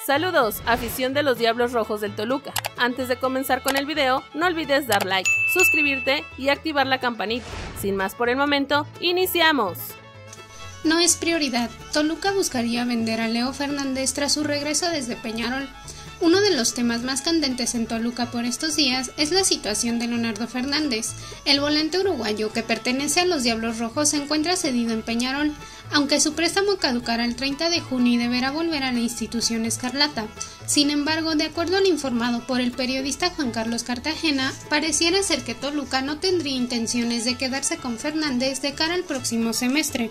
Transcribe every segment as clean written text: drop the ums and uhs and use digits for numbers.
Saludos, afición de los Diablos Rojos del Toluca. Antes de comenzar con el video, no olvides dar like, suscribirte y activar la campanita. Sin más por el momento, ¡iniciamos! No es prioridad. Toluca buscaría vender a Leo Fernández tras su regreso desde Peñarol. Uno de los temas más candentes en Toluca por estos días es la situación de Leonardo Fernández. El volante uruguayo que pertenece a los Diablos Rojos se encuentra cedido en Peñarol, aunque su préstamo caducará el 30 de junio y deberá volver a la institución escarlata. Sin embargo, de acuerdo al informado por el periodista Juan Carlos Cartagena, pareciera ser que Toluca no tendría intenciones de quedarse con Fernández de cara al próximo semestre.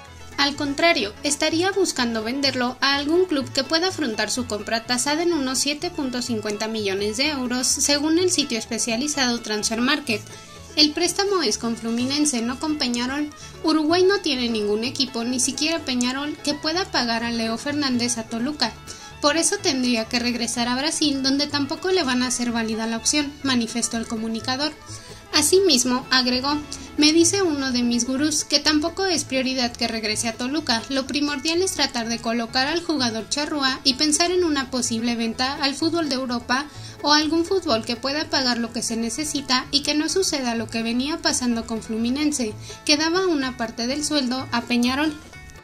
Al contrario, estaría buscando venderlo a algún club que pueda afrontar su compra tasada en unos 7.50 millones de euros, según el sitio especializado Transfermarkt. El préstamo es con Fluminense, no con Peñarol. Uruguay no tiene ningún equipo, ni siquiera Peñarol, que pueda pagar a Leo Fernández a Toluca. Por eso tendría que regresar a Brasil, donde tampoco le van a hacer válida la opción, manifestó el comunicador. Asimismo, agregó: me dice uno de mis gurús que tampoco es prioridad que regrese a Toluca, lo primordial es tratar de colocar al jugador charrúa y pensar en una posible venta al fútbol de Europa o algún fútbol que pueda pagar lo que se necesita y que no suceda lo que venía pasando con Fluminense, que daba una parte del sueldo a Peñarol.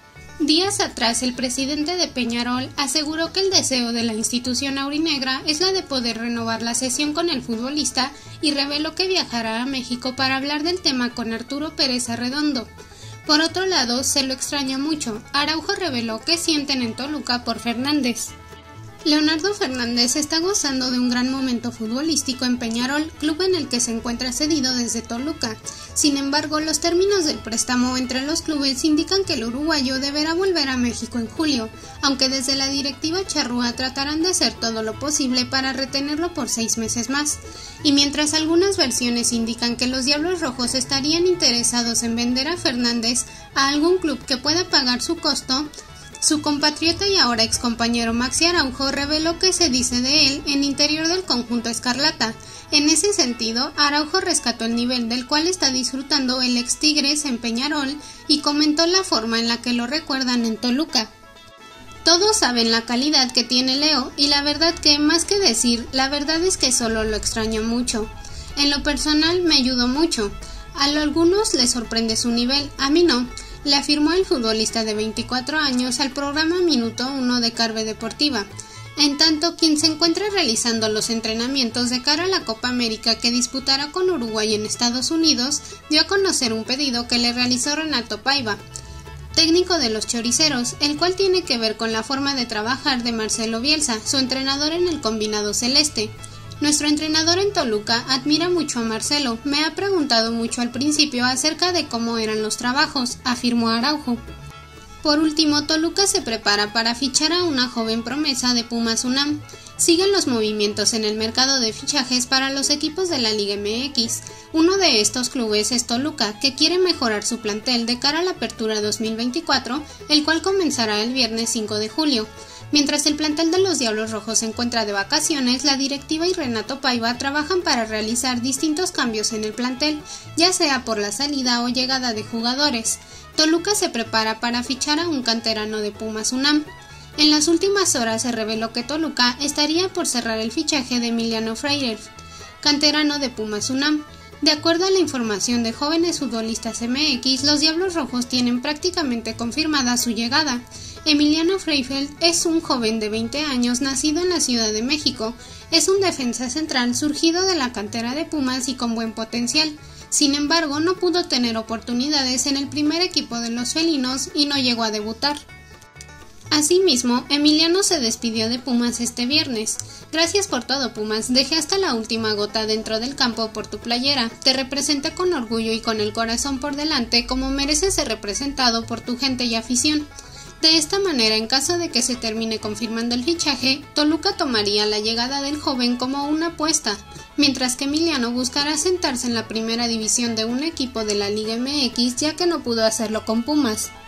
Días atrás, el presidente de Peñarol aseguró que el deseo de la institución aurinegra es la de poder renovar la cesión con el futbolista y reveló que viajará a México para hablar del tema con Arturo Pérez Arredondo. Por otro lado, se lo extraña mucho. Araujo reveló que sienten en Toluca por Fernández. Leonardo Fernández está gozando de un gran momento futbolístico en Peñarol, club en el que se encuentra cedido desde Toluca. Sin embargo, los términos del préstamo entre los clubes indican que el uruguayo deberá volver a México en julio, aunque desde la directiva charrúa tratarán de hacer todo lo posible para retenerlo por 6 meses más. Y mientras algunas versiones indican que los Diablos Rojos estarían interesados en vender a Fernández a algún club que pueda pagar su costo, su compatriota y ahora excompañero Maxi Araujo reveló que se dice de él en interior del conjunto escarlata. En ese sentido, Araujo rescató el nivel del cual está disfrutando el ex Tigres en Peñarol y comentó la forma en la que lo recuerdan en Toluca. Todos saben la calidad que tiene Leo y la verdad que, más que decir, la verdad es que solo lo extraño mucho. En lo personal me ayudó mucho. A algunos les sorprende su nivel, a mí no. Le afirmó el futbolista de 24 años al programa Minuto 1 de Carve Deportiva. En tanto, quien se encuentra realizando los entrenamientos de cara a la Copa América que disputará con Uruguay en Estados Unidos, dio a conocer un pedido que le realizó Renato Paiva, técnico de los choriceros, el cual tiene que ver con la forma de trabajar de Marcelo Bielsa, su entrenador en el combinado celeste. Nuestro entrenador en Toluca admira mucho a Marcelo, me ha preguntado mucho al principio acerca de cómo eran los trabajos, afirmó Araujo. Por último, Toluca se prepara para fichar a una joven promesa de Pumas UNAM. Siguen los movimientos en el mercado de fichajes para los equipos de la Liga MX. Uno de estos clubes es Toluca, que quiere mejorar su plantel de cara a la apertura 2024, el cual comenzará el viernes 5 de julio. Mientras el plantel de los Diablos Rojos se encuentra de vacaciones, la directiva y Renato Paiva trabajan para realizar distintos cambios en el plantel, ya sea por la salida o llegada de jugadores. Toluca se prepara para fichar a un canterano de Pumas UNAM. En las últimas horas se reveló que Toluca estaría por cerrar el fichaje de Emiliano Freire, canterano de Pumas UNAM. De acuerdo a la información de Jóvenes Futbolistas MX, los Diablos Rojos tienen prácticamente confirmada su llegada. Emiliano Freifeld es un joven de 20 años nacido en la Ciudad de México. Es un defensa central surgido de la cantera de Pumas y con buen potencial. Sin embargo, no pudo tener oportunidades en el primer equipo de los felinos y no llegó a debutar. Asimismo, Emiliano se despidió de Pumas este viernes. Gracias por todo, Pumas. Dejé hasta la última gota dentro del campo por tu playera. Te representé con orgullo y con el corazón por delante, como mereces ser representado por tu gente y afición. De esta manera, en caso de que se termine confirmando el fichaje, Toluca tomaría la llegada del joven como una apuesta, mientras que Emiliano buscará sentarse en la primera división de un equipo de la Liga MX, ya que no pudo hacerlo con Pumas.